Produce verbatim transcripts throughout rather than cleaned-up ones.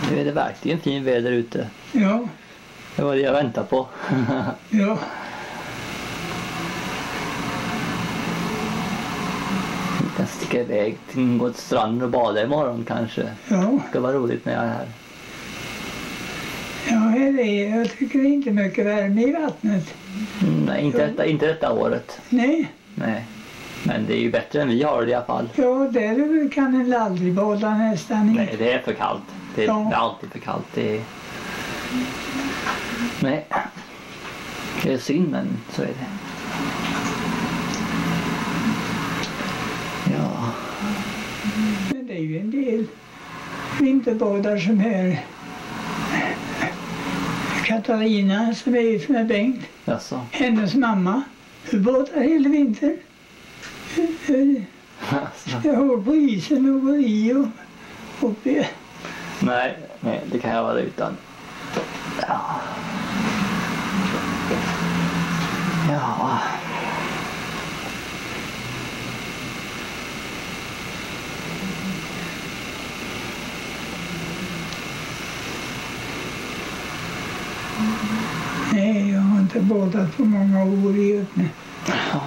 Nu är det verkligen fin väder ute. Ja. Det var det jag väntade på. Ja. Vi kan sticka iväg till gå till stranden och bada imorgon kanske. Ja. Det ska vara roligt när jag är här. Ja, det är, jag tycker det är inte mycket värme i vattnet. Mm, nej, inte detta, inte detta året. Nej. Nej. Men det är ju bättre än vi har det i alla fall. Ja, där kan en aldrig bada nästan. Nej, det är för kallt. Det är, Ja. det är alltid för kallt. Det är... Nej. Det är synd, men så är det. Ja. Men det är ju en del vinterbadar som är Katarina som är gift med Bengt. Jaså. Hennes mamma. Hon badar hela vintern. Jag håller på isen och går i och uppe. Nej, nej, det kan jag vara utan. Ja. Ja. Nej, jag har inte badat på många år i Öppne. Ja.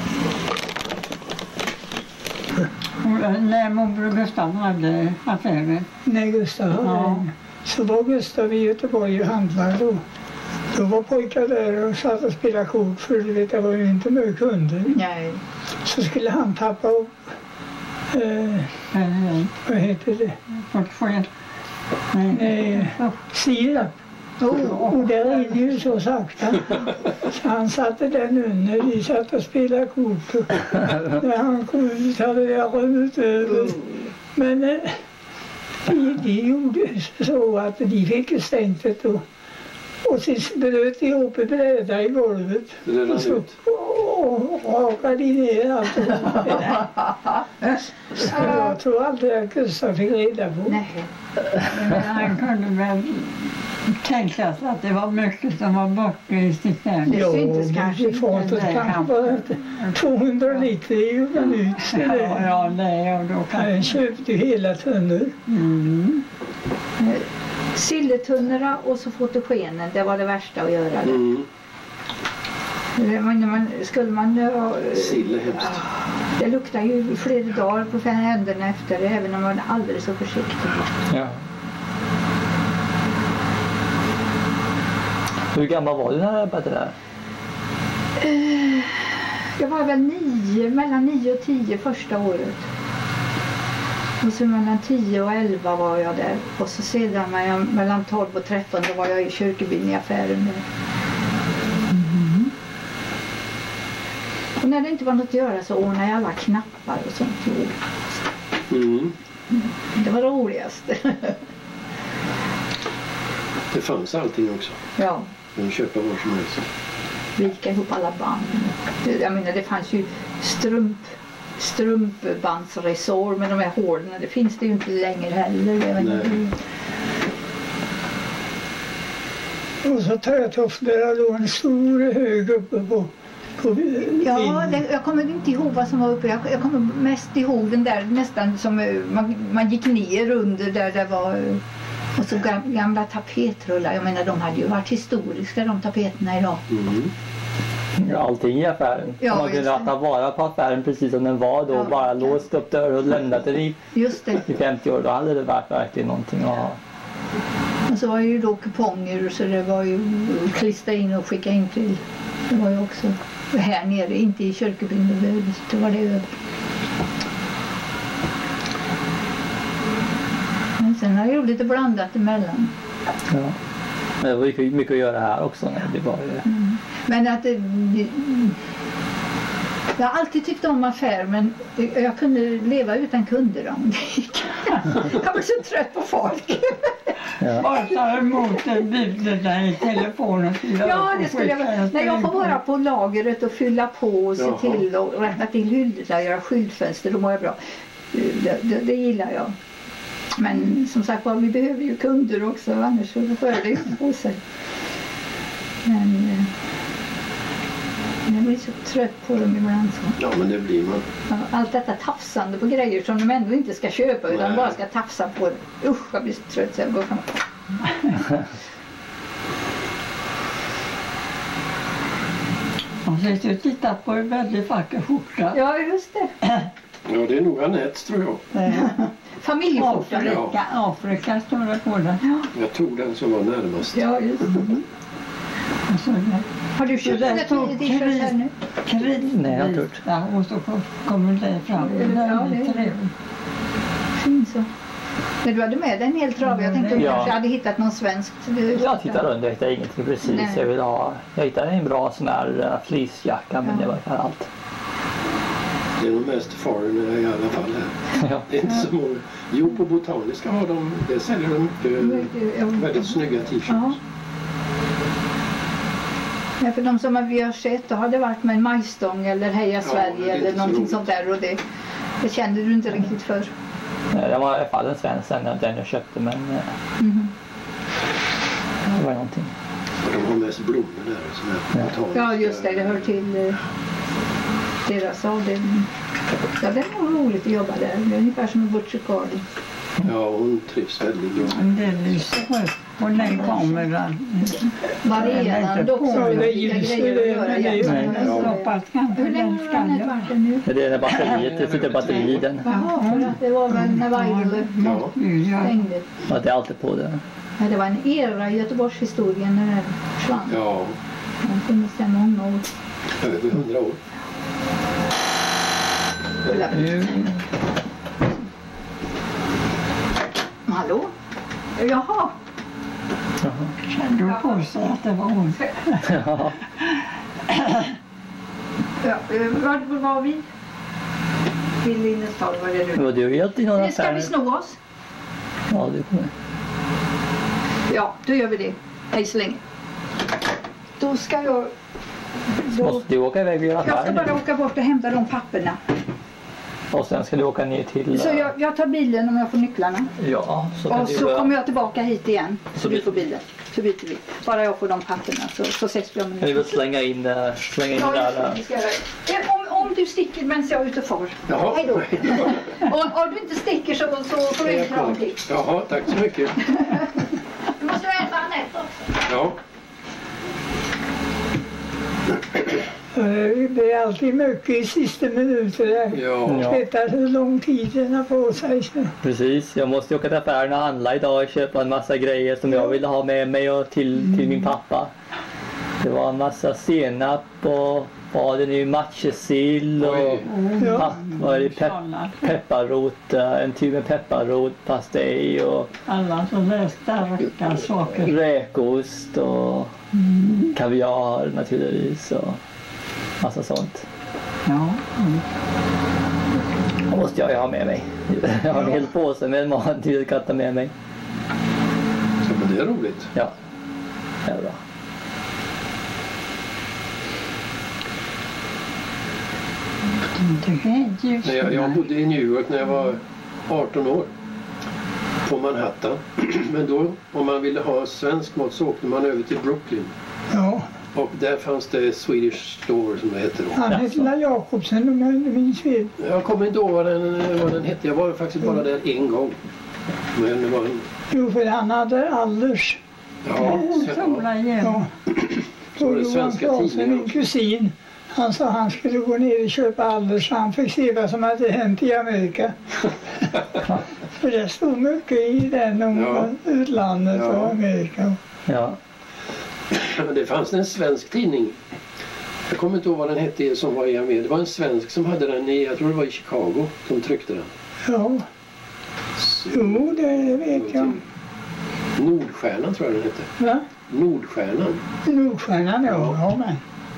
När morbror Gustav hade affären. När Gustav hade Ja. den. Så var Gustav i Göteborg och handlade då. Då var pojkar där och satt och spelade kort, för du vet, det var ju inte mycket kunder. Nej. Så skulle han tappa upp, eh, Nej. vad heter det? Portfölj. Nej. Nej, sirap. Och det rinner ju så sakta. Så han satte den under, vi satt och spelade kort. Och när han kom ut hade jag runnit över. Men eh, de, de gjorde så att de fick stängt och, och så bröt de upp en bräda i golvet. Och så och, och rakade de ner allt. Så jag tror aldrig att Gustav fick reda på. Nej. Men han kunde väl tänka sig att det var mycket som var borta i systemet. Det syntes ja, kanske inte. fatet Nej, kanske han- bara tvåhundra liter i minut. Ja, ja, det och då Han kan... köpte ju hela tunnor. Mm. Silletunnorna och så fotogenen, det var det värsta att göra. Det. Mm. Men när man, skulle man... ja, Sill är hemskt. det luktar ju flera dagar på händerna efter det, även om man är alldeles så försiktig. Ja. Hur gammal var du när du arbetade där? Eh, Jag var väl nio, mellan nio och tio första året. Och så mellan tio och elva var jag där. Och så sedan mellan, mellan tolv och tretton då var jag i Kyrkebyn i affären där. Mm. Och när det inte var något att göra så ordnade jag alla knappar och sånt. Mm. Det var roligast. Det fanns allting också. Ja, Man köper var som helst. vika ihop alla band. Det- Jag menar, det fanns ju strump, strumpbandsresår med de här hålen. Det finns det ju inte längre heller. Jag vet inte. Nej. Och så trätofflor då en stor hög uppe på, på Ja, det, jag kommer inte ihåg vad som var uppe. Jag, jag kommer mest ihåg den där nästan som eh, man, man gick ner under där det var eh, och så gam- gamla tapetrullar. Jag menar, de hade ju varit historiska de tapeterna idag. Mm. Ja, allting i affären. Ja, Man kunde just det. ta vara på affären precis som den var då. Ja. Bara låst upp dörren och lämnat den i, Just det. i femtio år. Då hade det varit verkligen någonting att ha. Och så var det ju då kuponger så det var ju klistra in och skicka in till. Det var ju också här nere, inte i Kyrkebyn, det behövdes, då var det över. Men sen har jag gjort lite blandat emellan. Ja. Men det var ju mycket att göra här också. Nej, det var ju... Men att det, det, jag har alltid tyckt om affär, men jag kunde leva utan kunder om det gick. Jag var så trött på folk. Ja. Bara ta emot bilderna i telefonen. Ja, det skulle jag vara. När jag får vara på lagret och fylla på och se Jaha. till och rätta till hyllorna och göra skyltfönster, då mår jag bra. Det, det, det gillar jag. Men som sagt var, vi behöver ju kunder också, annars så rör det inte på sig. Men, eh, Jag blir så trött på dem ibland. Så. Ja, men det blir man. Ja, allt detta tafsande på grejer som de ändå inte ska köpa utan Nej. bara ska tafsa på det. Usch, jag blir så trött så jag går fram. Och så sitter och tittar på en väldigt vacker skjorta. Ja, just det. Ja, det är nog Annettes tror jag. Familjeskjorta. Afrika, Afrika står det på den. Jag tog den som var närmast. Ja, just det. Och så där. Har du köpt där ett tog t-shirt här nu? krit- Nej, jag har inte gjort. Ja, och så kommer det fram. Det är Ja, väldigt det är- trevligt. Fin så. Men du hade med dig en hel trave. Jag tänkte att du Ja. kanske hade hittat någon svenskt. Jag tittar runt, jag hittar ingenting precis. Nej. Jag vill ha, jag hittade en bra sån här uh, fleecejacka men Ja. det var inte allt. Det är nog mest foreigner i alla fall här. Ja. Det är inte så många. Jo, på Botaniska har de, det säljer de mycket, väldigt snygga t-shirts. Ja. Ja, för de som vi har sett då har det varit med en majstång eller Heja Ja, Sverige det är eller inte så någonting roligt. sånt där och det, det kände du inte riktigt för. Nej, det var i alla fall en svensk sen, den jag köpte men uh, Mhm. det var någonting. Och de har mest blommor där som är Ja. botaniska. Ja, just det, det hör till eh, deras avdelning. Ja, det är nog roligt att jobba där. Det är ungefär som en butcher garden. Ja, hon trivs väldigt bra. Men det lyser upp och den kameran. Varierande också. Ja, Det det är är olika ljus, grejer det- att göra. men det är ju- egentligen. Nej. Den stoppas kanske Hur länge den har den skallen. varit nu? Det är det batteriet, det sitter batteri i den. Jaha, för att det var väl när Weidele Ja. Ja. stängde. Ja, det är alltid på det. Ja, det var en era i Göteborgshistorien när den försvann. Ja, Den funnits där många år. över hundra år. Hallå? Jaha. Kände du på sig att det var hon? Ja. Ja, eh, var var vi? Till Linnestad var det Det nu. var du helt i några Ska vi sno oss? Ja, det kommer. Ja, då gör vi det. Hej så länge. Då ska jag... Då, Måste du åka iväg och göra jag ska affär bara nu? åka bort och hämta de papperna. Och sen ska du åka ner till... Så jag, jag tar bilen om jag får nycklarna. Ja, så kan Och du... så kommer jag tillbaka hit igen. Så Så du vi- får bilen. Så byter vi. Bara jag får de papperna så, så ses vi om en Kan vi väl slänga in, eh, slänga in Ja, det just det, där... vi ska göra det. Eh, Om, om du sticker medan jag är ute och far. Jaha. Hej då. Och om du inte sticker så, så får du Jag en kram kom. till. Jaha, tack så mycket. Du måste äta Anette också. Ja, Eh, Det är alltid mycket i sista minuter där. ja. Ja. Detta hur lång tid den har på sig. Så. Precis, jag måste åka till affären och handla idag och köpa en massa grejer som jag ville ha med mig och till, till min pappa. Det var en massa senap och vad det nu, matjessill och Oj. Ja. pa, vad är det, Pep, pepparrot, eh, en tub med pepparrot, pastej och Alla som är starka saker. räkost och kaviar naturligtvis och massa sånt. Ja. Mm. Det måste jag ju ha med mig. Jag har en hel påse med mat till att ta med mig. Så, men det är roligt. Ja, det är bra. Det är ljus. När jag, jag bodde i New York när jag var arton år. På Manhattan. Men då, om man ville ha svensk mat så åkte man över till Brooklyn. Ja. Och där fanns det Swedish Store som det hette då. Han hette La Jakobsen om jag inte minns fel. Jag kommer inte ihåg vad den, vad den hette. Jag var faktiskt bara där en gång. Men det var en... Jo, för han hade Allers. Ja, så, Sola igen. Ja. Så var Och det Johan svenska Claesson, tidningar min också. kusin, han sa han skulle gå ner och köpa Allers så han fick se vad som hade hänt i Amerika. För det stod mycket i den om Ja. utlandet Ja. och Amerika. Ja, Men det fanns en svensk tidning. Jag kommer inte ihåg vad den hette som var i Amerika. Det var en svensk som hade den i, jag tror det var i Chicago, som tryckte den. Ja, Så- jo det vet jag. Nordstjärnan tror jag den hette. Va? Nordstjärnan. Nordstjärnan, ja. Ja. ja men.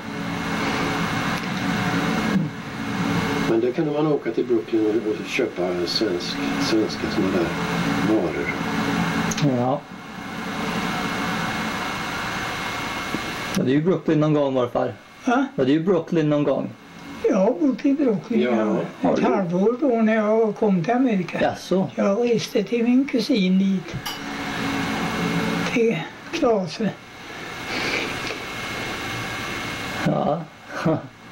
Men där kunde man åka till Brooklyn och, och köpa svensk, svenska sådana där varor. ja. Ja, det är ju Brooklyn någon gång morfar. Va? Ja, det är ju Brooklyn någon gång. Jag har bott i Brooklyn Ja, ja, ett halvår då när jag kom till Amerika. Jaså? Jag reste till min kusin dit. Till Klase. Ja.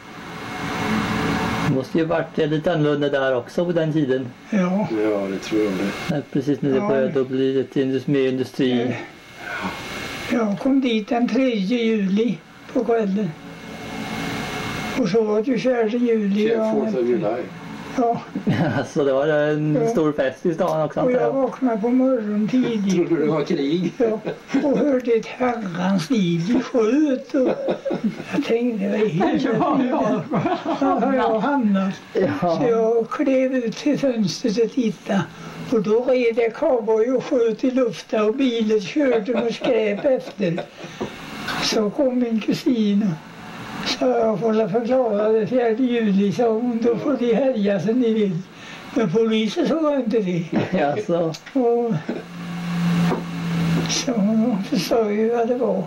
Det måste ju varit lite annorlunda där också på den tiden. Ja. Ja, det tror jag det. Precis när det Ja. började bli lite mer industri. Jag kom dit den tredje juli på kvällen. Och så var det ju fjärde juli. fourth of July. Ja, Så det var en Ja. stor fest i stan också. och antar jag jag. vaknade på morgonen tidigt. Trodde du det var krig? Ja, och hörde ett herrans liv i sjöet. Och jag tänkte, vad är det? Ja, ja. Var har jag hamnat? Så Ja. jag klev ut till fönstret och tittade. Och då red det cowboy och sköt i luften och bilen körde med skräp efter. Så kom min kusin och sa, jag får förklara det fjärde juli, sa hon, då får de härja som ni vill. Men polisen såg inte det. Ja, så. Och så hon förstår ju vad det var.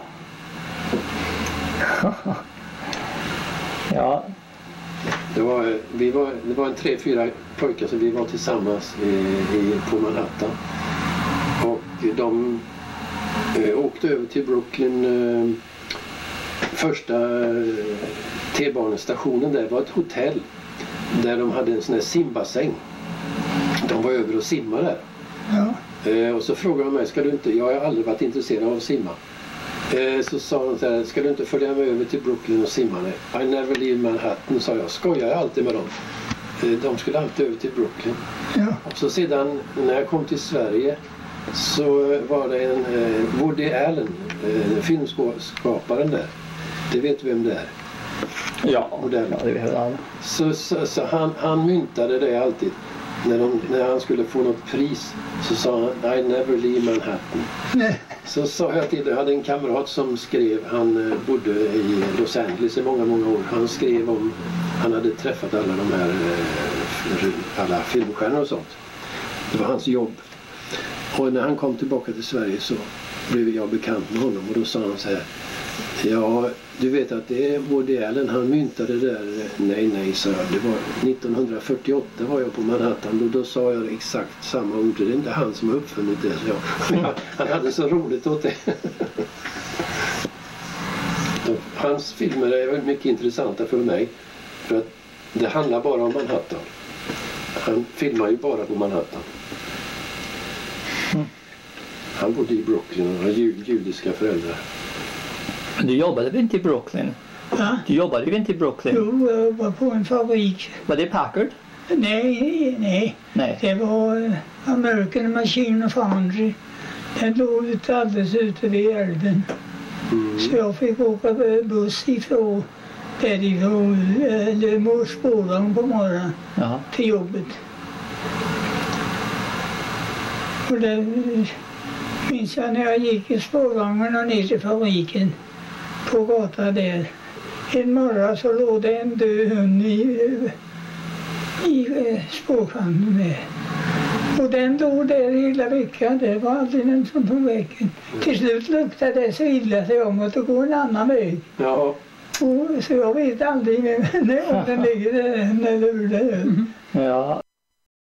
Ja. Det var, vi var, det var en tre, fyra pojkar som vi var tillsammans i, i, på Manhattan. Och de eh, åkte över till Brooklyn. Eh, första eh, T-banestationen där var ett hotell där de hade en sån här simbassäng. De var över och simmade där. Ja, Eh, och så frågade de mig, ska du inte, jag har aldrig varit intresserad av att simma. Eh, så sa de så här, ska du inte följa med över till Brooklyn och simma? I never leave Manhattan, sa jag. Skojar jag alltid med dem. Eh, de skulle alltid över till Brooklyn. ja, Och så sedan när jag kom till Sverige så var det en eh, Woody Allen, eh, filmskaparen där. Det vet vem det är. Ja, Modell. ja, det vet alla. Så, så, så han, han myntade det alltid. När, de, när han skulle få något pris så sa han I never leave Manhattan. nej, Så sa jag till det, jag hade en kamrat som skrev, han eh, bodde i Los Angeles i många, många år. Han skrev om, han hade träffat alla de här, eh, alla filmstjärnor och sånt. Det var hans jobb. Och när han kom tillbaka till Sverige så blev jag bekant med honom och då sa han så här, ja, du vet att det är Woody Allen, han myntade det där, nej, nej, sa jag. Det var nittonhundrafyrtioåtta var jag på Manhattan och då sa jag exakt samma ord. Det är inte han som har uppfunnit det, så jag. Han hade så roligt åt det. Hans filmer är väldigt mycket intressanta för mig för att det handlar bara om Manhattan. Han filmar ju bara på Manhattan. Han bodde i Brooklyn och har ju- judiska föräldrar. Men du jobbade väl inte i Brooklyn? va? Du jobbade ju inte i Brooklyn? Jo, jag var på en fabrik. Var det Packard? Nej, nej. Nej. Det var eh, American Machine Foundry. Den låg ute alldeles ute vid älven. Mm. Så jag fick åka buss ifrån därifrån, eller mot spårvagn på morgonen Jaha. till jobbet. Och det minns jag när jag gick i spårvagnen och ner till fabriken på gatan där. En morgon så låg det en död hund i, i spårvagnen med. Och den låg där hela veckan, det var aldrig någon som tog vägen. Till slut luktade det så illa så jag måste gå en annan väg. Ja, Och, så jag vet aldrig när, när den ligger där eller hur det är. Ja.